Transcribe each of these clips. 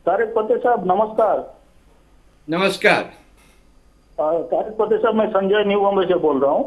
तारिक फतेह साहब नमस्कार। नमस्कार। तारिक फतेह साहब, मैं संजय न्यू बॉम्बे से बोल रहा हूँ।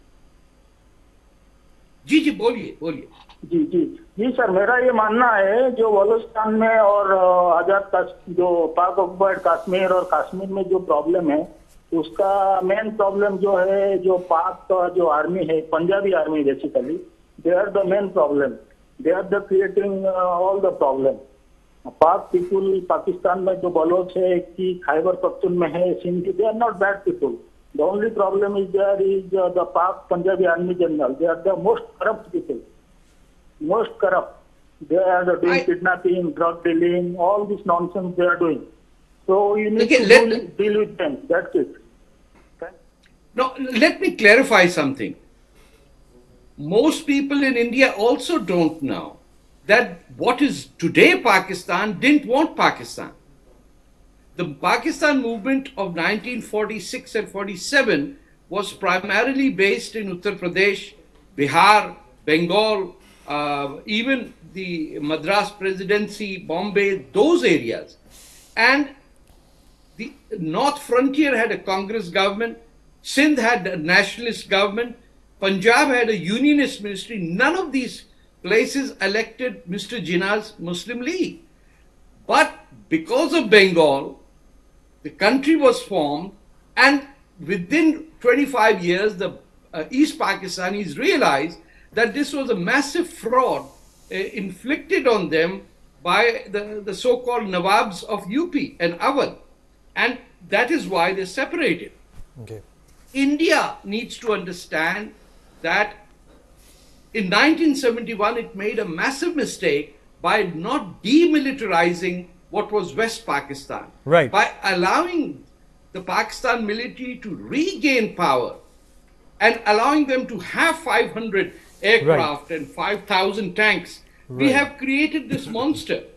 जी जी, बोलिए बोलिए। जी जी जी सर, मेरा ये मानना है जो बलूचिस्तान में और जो पाक ऑक्युपाइड कश्मीर और कश्मीर में जो प्रॉब्लम है, उसका मेन प्रॉब्लम जो है, जो पाक का जो आर्मी है, Punjabi army basically, they are the main problem. They are the creating all the problem. Pak people, Pakistan में जो बलोच है कि खैबर पख्तून में है, Sindh, they are not bad people. The only problem is there is the Pak Punjabi army general. They are the most corrupt people, most corrupt. They are doing kidnapping, drug dealing, all this nonsense they are doing. So you need to deal with them. That's it. Okay? Now, let me clarify something. Most people in India also don't know that what is today Pakistan didn't want Pakistan. The Pakistan movement of 1946 and 47 was primarily based in Uttar Pradesh, Bihar, Bengal, even the Madras Presidency, Bombay, those areas. And the North Frontier had a Congress government, Sindh had a nationalist government, Punjab had a unionist ministry. None of these places elected Mr. Jinnah's Muslim League. But because of Bengal, the country was formed, and within 25 years, the East Pakistanis realized that this was a massive fraud inflicted on them by the so-called Nawabs of UP and Awadh. And that is why they separated. Okay. India needs to understand that in 1971, it made a massive mistake by not demilitarizing what was West Pakistan. Right. By allowing the Pakistan military to regain power and allowing them to have 500 aircraft and 5,000 tanks, we have created this monster.